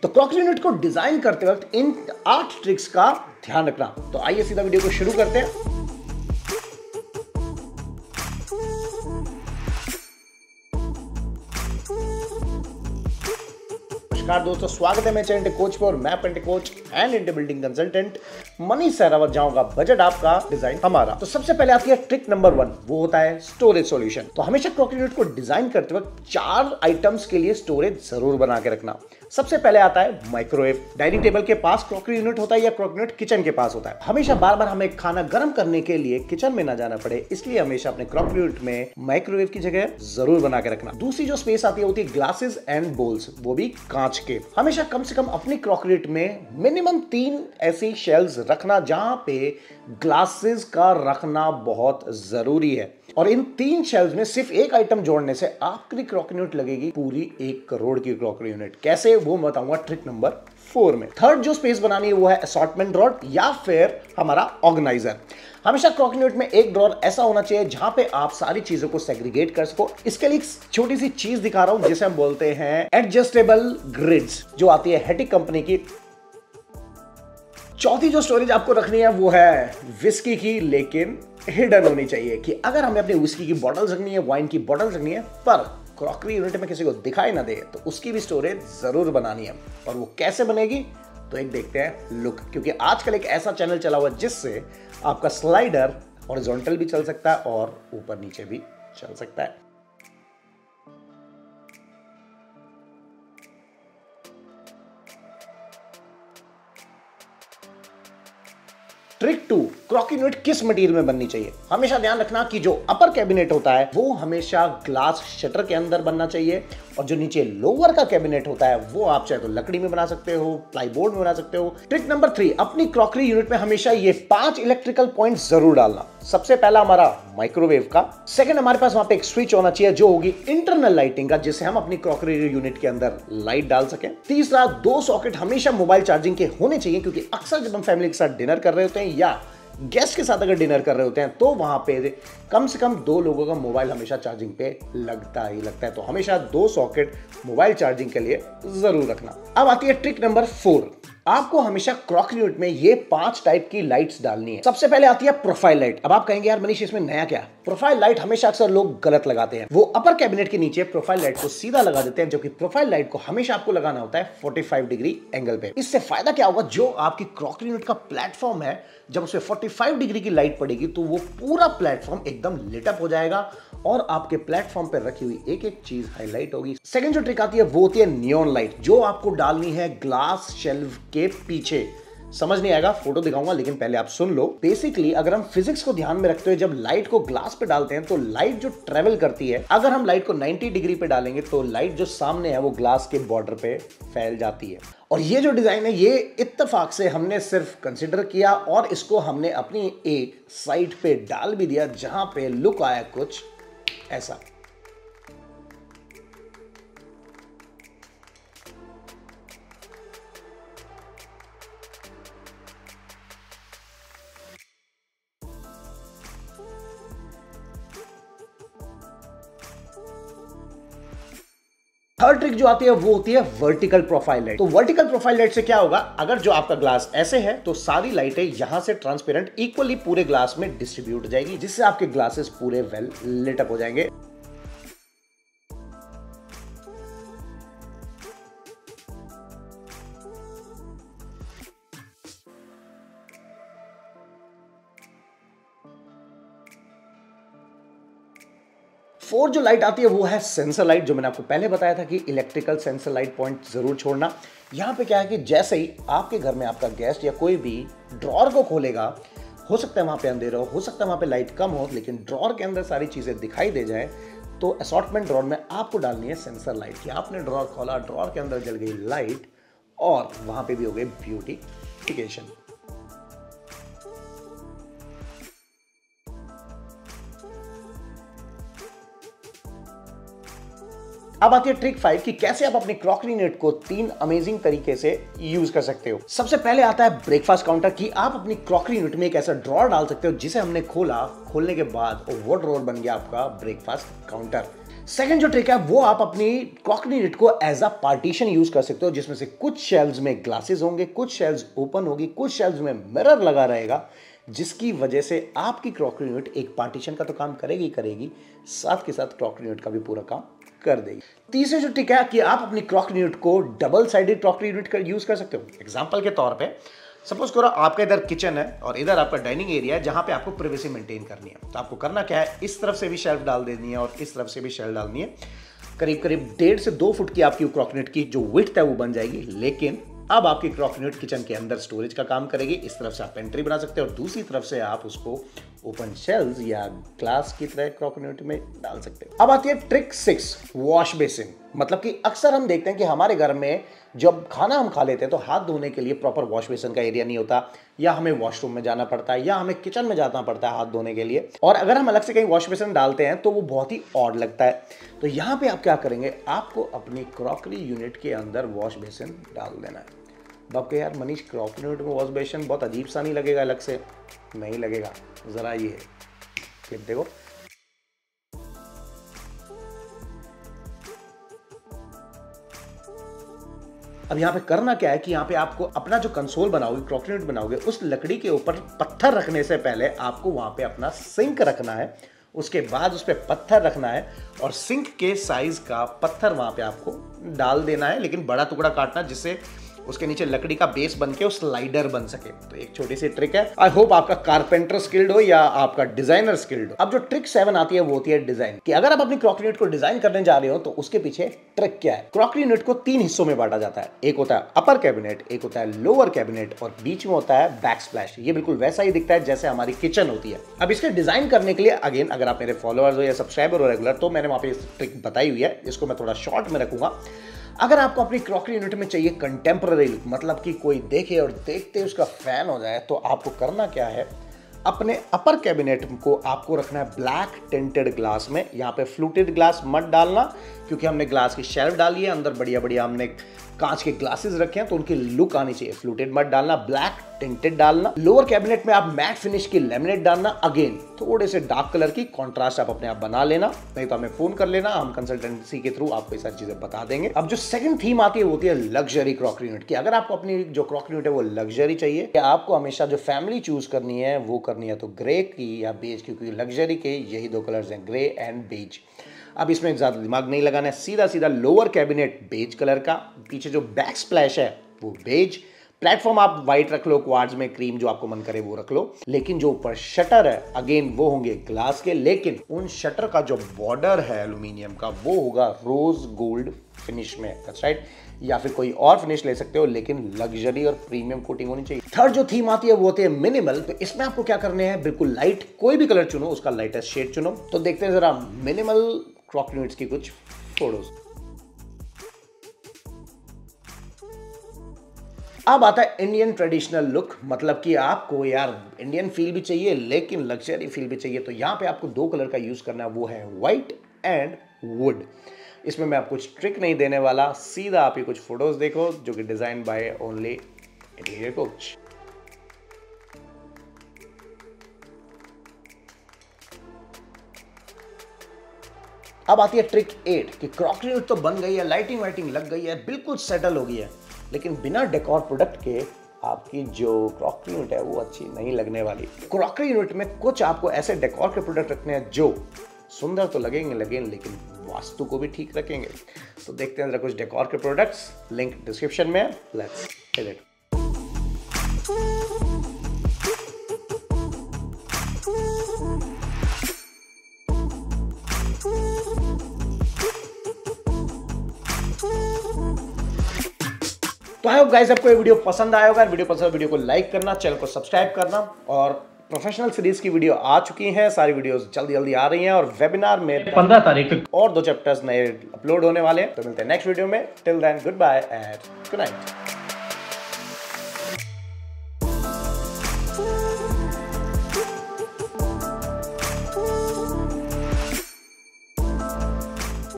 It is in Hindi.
तो क्रॉकरी यूनिट को डिजाइन करते वक्त इन 8 ट्रिक्स का ध्यान रखना। तो आइए सीधा वीडियो को शुरू करते हैं। नमस्कार दोस्तों, स्वागत है मेरे चैनल कोच पर और मैं पेंटे coach and inter building consultant Manish Sehrawat. जाऊंगा बजट आपका, डिजाइन हमारा। तो सबसे पहले आती है ट्रिक नंबर 1, वो होता है स्टोरेज सॉल्यूशन। तो हमेशा क्रॉकरी यूनिट को डिजाइन करते वक्त 4 आइटम्स के लिए स्टोरेज जरूर बना के रखना। सबसे पहले आता है माइक्रोवेव। डाइनिंग टेबल के पास क्रॉकरी यूनिट होता है या क्रॉकरी यूनिट किचन के पास होता है। हमेशा बार बार हमें खाना गर्म करने के लिए किचन में ना जाना पड़े, इसलिए हमेशा अपने क्रॉकरी यूनिट में माइक्रोवेव की जगह जरूर बना के रखना। दूसरी जो स्पेस आती है होती है ग्लासेस एंड बोल्स, वो भी कांच के। हमेशा कम से कम अपनी क्रॉकरी यूनिट में मिनिमम 3 ऐसी शेल्व्स रखना जहां पे ग्लासेस का रखना बहुत जरूरी है। और इन 3 शेल्व्स में सिर्फ एक आइटम जोड़ने से आपकी क्रॉकरी यूनिट लगेगी पूरी 1 करोड़ की क्रॉकरी यूनिट। कैसे, वो मैं बताऊंगा ट्रिक नंबर 4 में। थर्ड जो स्पेस बनानी है वो है असॉर्टमेंट ड्रॉर या फिर हमारा ऑर्गेनाइजर। हमेशा क्रॉकरी यूनिट में एक ड्रॉर ऐसा होना चाहिए जहां पे आप सारी चीजों को सेग्रीगेट कर सको। इसके लिए एक छोटी सी चीज दिखा रहा हूं जिसे हम बोलते हैं एडजस्टेबल ग्रिड्स, जो आती है हेटिक कंपनी की। चौथी जो स्टोरेज आपको रखनी है वो है विस्की की, लेकिन हिडन होनी चाहिए कि अगर हमें अपनी विस्की की बॉटल्स रखनी है, वाइन की बॉटल्स रखनी है, पर क्रॉकरी यूनिट में किसी को दिखाई ना दे, तो उसकी भी स्टोरेज जरूर बनानी है। और वो कैसे बनेगी, तो एक देखते हैं लुक। क्योंकि आजकल एक ऐसा चैनल चला हुआ है जिससे आपका स्लाइडर हॉरिजॉन्टल भी चल सकता है और ऊपर नीचे भी चल सकता है। ट्रिक 2, क्रॉकरी यूनिट किस मटेरियल में बननी चाहिए। हमेशा ध्यान रखना कि जो अपर कैबिनेट होता है वो हमेशा ग्लास शटर के अंदर बनना चाहिए, और जो नीचे लोअर का कैबिनेट होता है वो आप चाहे तो लकड़ी में बना सकते हो, प्लाईबोर्ड में बना सकते हो। ट्रिक नंबर 3, अपनी क्रॉकरी यूनिट में हमेशा ये 5 इलेक्ट्रिकल पॉइंट जरूर डालना। सबसे पहला हमारा माइक्रोवेव का। सेकंड, हमारे पास वहां पे एक स्विच होना चाहिए जो होगी इंटरनल लाइटिंग का, जिससे हम अपनी क्रॉकरी यूनिट के अंदर लाइट डाल सकें। तीसरा, 2 सॉकेट हमेशा मोबाइल चार्जिंग के होने चाहिए, क्योंकि अक्सर जब हम फैमिली के साथ डिनर कर रहे होते हैं या गेस्ट के साथ अगर डिनर कर रहे होते हैं तो वहां पे कम से कम 2 लोगों का मोबाइल हमेशा चार्जिंग पे लगता ही लगता है। तो हमेशा 2 सॉकेट मोबाइल चार्जिंग के लिए जरूर रखना। अब आती है ट्रिक नंबर 4, आपको हमेशा क्रॉकरी यूनिट में ये 5 टाइप की लाइट्स डालनी है। सबसे पहले आती है प्रोफाइल लाइट। अब आप कहेंगे यार मनीष इसमें नया क्या? प्रोफाइल लाइट हमेशा अक्सर लोग गलत लगाते हैं। वो अपर कैबिनेट के नीचे प्रोफाइल लाइट को सीधा लगा देते हैं, जबकि प्रोफाइल लाइट को हमेशा आपको लगाना होता है 45 डिग्री एंगल पे। इससे फायदा क्या होगा, जो आपकी क्रॉकरी यूनिट का प्लेटफॉर्म है, जब उसमें 45 डिग्री की लाइट पड़ेगी तो वो पूरा प्लेटफॉर्म एकदम लिट अप हो जाएगा और आपके प्लेटफॉर्म पर रखी हुई एक एक चीज हाईलाइट होगी। सेकंड जो ट्रिक आती है वो होती है नियॉन लाइट, जो आपको डालनी है ग्लास शेल्फ के पीछे। समझ नहीं आएगा, फोटो दिखाऊंगा, लेकिन पहले आप सुन लो। बेसिकली अगर हम फिजिक्स को ध्यान में रखते हुए जब लाइट को ग्लास पे डालते हैं तो लाइट जो ट्रेवल करती है, अगर हम लाइट को 90 डिग्री पे डालेंगे तो लाइट जो सामने है वो ग्लास के बॉर्डर पे फैल जाती है। और ये जो डिजाइन है ये इत्तेफाक से हमने सिर्फ कंसिडर किया और इसको हमने अपनी एक साइड पे डाल भी दिया, जहां पे लुक आया कुछ ऐसा। थर्ड ट्रिक जो आती है वो होती है वर्टिकल प्रोफाइल लाइट। तो वर्टिकल प्रोफाइल लाइट से क्या होगा, अगर जो आपका ग्लास ऐसे है तो सारी लाइटें यहां से ट्रांसपेरेंट इक्वली पूरे ग्लास में डिस्ट्रीब्यूट हो जाएगी, जिससे आपके ग्लासेस पूरे वेल लिट अप हो जाएंगे। फोर्थ जो लाइट आती है वो है सेंसर लाइट, जो मैंने आपको पहले बताया था कि इलेक्ट्रिकल सेंसर लाइट पॉइंट जरूर छोड़ना। यहां पे क्या है कि जैसे ही आपके घर में आपका गेस्ट या कोई भी ड्रॉर को खोलेगा, हो सकता है वहां पे अंधेरा हो सकता है वहां पे लाइट कम हो, लेकिन ड्रॉर के अंदर सारी चीजें दिखाई दे जाए, तो असॉर्टमेंट ड्रॉर में आपको डालनी है सेंसर लाइट। कि आपने ड्रॉर खोला, ड्रॉर के अंदर जल गई लाइट और वहां पे भी हो गई ब्यूटिफिकेशन। अब आती है ट्रिक 5 कि कैसे आप अपनी क्रॉकरी यूनिट को 3 अमेजिंग तरीके से यूज कर सकते हो। सबसे पहले आता है ब्रेकफास्ट काउंटर, कि आप अपनी क्रॉकरी यूनिट में एक ऐसा ड्रॉर डाल सकते हो जिसे हमने खोला, खोलने के बाद वो ड्रॉर बन गया आपका ब्रेकफास्ट काउंटर। सेकंड जो ट्रिक है वो आप अपनी क्रॉकरी यूनिट को एज अ पार्टीशन यूज कर सकते हो, जिसमें से कुछ शेल्व्स में ग्लासेस होंगे, कुछ शेल्व्स ओपन होगी, कुछ शेल्व्स में मिरर लगा रहेगा, जिसकी वजह से आपकी क्रॉकरी यूनिट एक पार्टीशन का तो काम करेगी करेगी, साथ के साथ क्रॉकरी यूनिट का भी पूरा काम कर देगी। तीसरी जो ट्रिक है कि आप अपनी क्रॉकरी यूनिट को डबल साइडेड क्रॉकरी यूनिट का यूज कर सकते हो। एग्जांपल के तौर पे सपोज करो आपका इधर किचन है और इधर आपका डाइनिंग एरिया है जहां पे आपको प्राइवेसी मेंटेन करनी है, तो आपको करना क्या है, इस तरफ से भी शेल्फ डाल देनी है और इस तरफ से भी शेल्फ डालनी है। करीब करीब 1.5 से 2 फुट की आपकी क्रॉकरी यूनिट की जो विड्थ है वो बन जाएगी। लेकिन अब आपकी क्रॉकरी यूनिट किचन के अंदर स्टोरेज का काम करेगी। इस तरफ से आप पेंट्री बना सकते हो और दूसरी तरफ से आप उसको ओपन शेल्व्स या ग्लास की तरह क्रॉकरी यूनिट में डाल सकते हो। अब आती है ट्रिक 6, वॉश बेसिन। मतलब कि अक्सर हम देखते हैं कि हमारे घर में जब खाना हम खा लेते हैं तो हाथ धोने के लिए प्रॉपर वॉश बेसिन का एरिया नहीं होता, या हमें वॉशरूम में जाना पड़ता है या हमें किचन में जाना पड़ता है हाथ धोने के लिए, और अगर हम अलग से कहीं वॉश बेसिन डालते हैं तो वो बहुत ही ऑड लगता है। तो यहाँ पे आप क्या करेंगे, आपको अपनी क्रॉकरी यूनिट के अंदर वॉश बेसिन डाल देना है। अब के यार मनीष क्रॉकरी यूनिट में वॉश बेसिन बहुत अजीब सा नहीं लगेगा? अलग से नहीं लगेगा, जरा ये क्लिप देखो। अब यहाँ पे करना क्या है कि यहाँ पे आपको अपना जो कंसोल बनाओगे, क्रॉकरी यूनिट बनाओगे, उस लकड़ी के ऊपर पत्थर रखने से पहले आपको वहां पे अपना सिंक रखना है, उसके बाद उस पर पत्थर रखना है और सिंक के साइज का पत्थर वहां पे आपको डाल देना है, लेकिन बड़ा टुकड़ा काटना जिससे उसके नीचे लकड़ी का बेस बन के स्लाइडर बन सके। तो एक छोटी सी ट्रिक है। आई होप आपका कारपेंटर स्किल्ड हो या आपका डिजाइनर स्किल्ड हो। अब जो ट्रिक 7 आती है वो होती है डिजाइन, कि अगर आप अपनी क्रॉकरी यूनिट को डिजाइन करने जा रहे हो तो उसके पीछे ट्रिक क्या है। क्रॉकरी यूनिट को 3 हिस्सों में बांटा जाता है, एक होता है अपर कैबिनेट, एक होता है लोअर कैबिनेट और बीच में होता है बैक स्प्लैश। ये बिल्कुल वैसा ही दिखता है जैसे हमारी किचन होती है। अब इसके डिजाइन करने के लिए अगेन अगर आप मेरे फॉलोअर्स हो या सब्सक्राइबर हो रेगुलर, तो मैंने वहां पे ट्रिक बताई हुई है, इसको मैं थोड़ा शॉर्ट में रखूंगा। अगर आपको अपनी क्रॉकरी यूनिट में चाहिए कंटेम्पररी लुक, मतलब कि कोई देखे और देखते ही उसका फैन हो जाए, तो आपको करना क्या है, अपने अपर कैबिनेट को आपको रखना है ब्लैक टिंटेड ग्लास में। यहाँ पे फ्लूटेड ग्लास मत डालना, क्योंकि हमने ग्लास की शेल्फ डाली है, अंदर बढ़िया बढ़िया हमने कांच के ग्लासेस रखे हैं तो उनकी लुक आनी चाहिए। फ्लूटेड मत डालना, ब्लैक टिंटेड डालना। लोअर कैबिनेट में आप मैट फिनिश की लेमिनेट डालना, अगेन थोड़े से डार्क कलर की कॉन्ट्रास्ट आप अपने आप बना लेना, नहीं तो हमें फोन कर लेना, हम कंसल्टेंसी के थ्रू आपको ये सारी चीजें बता देंगे। अब जो सेकंड थीम आती है वो होती है लग्जरी क्रॉकरी यूनिट की। अगर आपको अपनी जो क्रॉकरी यूनिट है वो लग्जरी चाहिए, या आपको हमेशा जो फैमिली चूज करनी है वो करनी है तो ग्रे की या बेज, क्योंकि लग्जरी के यही 2 कलर्स हैं, ग्रे एंड बेज। अब इसमें ज्यादा दिमाग नहीं लगाना है, सीधा सीधा लोअर कैबिनेट बेज कलर का, पीछे जो बैक स्प्लैश है वो बेज, प्लेटफॉर्म आप व्हाइट रख लो, क्वार्ट्ज में क्रीम जो आपको मन करे वो रख लो, लेकिन जो ऊपर शटर है अगेन वो होंगे ग्लास के, लेकिन उन शटर का जो बॉर्डर है एल्यूमिनियम का वो होगा रोज गोल्ड फिनिश में, दैट्स राइट, या फिर कोई और फिनिश ले सकते हो, लेकिन लग्जरी और प्रीमियम कोटिंग होनी चाहिए। थर्ड जो थीम आती है वो होती है मिनिमल। तो इसमें आपको क्या करने हैं, बिल्कुल लाइट कोई भी कलर चुनो, उसका लाइटेस्ट शेड चुनो। तो देखते हैं जरा मिनिमल क्रॉकरी यूनिट्स की कुछ फोटोज। अब आता है इंडियन ट्रेडिशनल लुक, मतलब कि आपको यार इंडियन फील भी चाहिए लेकिन लग्जरी फील भी चाहिए। तो यहाँ पे आपको 2 कलर का यूज करना है, वो है व्हाइट एंड वुड। इसमें मैं आपको कुछ ट्रिक नहीं देने वाला, सीधा आप ही कुछ फोटोज देखो जो कि design by only interior coach. अब आती है ट्रिक 8 कि क्रॉकरी यूनिट तो बन गई है, लाइटिंग वाइटिंग लग गई है, बिल्कुल सेटल हो गई है, लेकिन बिना डेकोर प्रोडक्ट के आपकी जो क्रॉकरी यूनिट है वो अच्छी नहीं लगने वाली। क्रॉकरी यूनिट में कुछ आपको ऐसे डेकोर के प्रोडक्ट रखने हैं जो सुंदर तो लगेंगे लेकिन वास्तु को भी ठीक रखेंगे। तो देखते हैं जरा कुछ डेकोर के प्रोडक्ट्स, लिंक डिस्क्रिप्शन में। Let's hit it. तो आई होप गाइस आपको ये वीडियो पसंद आया होगा। वीडियो पसंद, वीडियो को लाइक करना, चैनल को सब्सक्राइब करना, और प्रोफेशनल सीरीज की वीडियो आ चुकी हैं, सारी वीडियोस जल्दी जल्दी आ रही हैं, और वेबिनार में 15 तारीख और 2 चैप्टर्स नए अपलोड होने वाले हैं। तो मिलते हैं नेक्स्ट वीडियो में। Till then good bye and good night.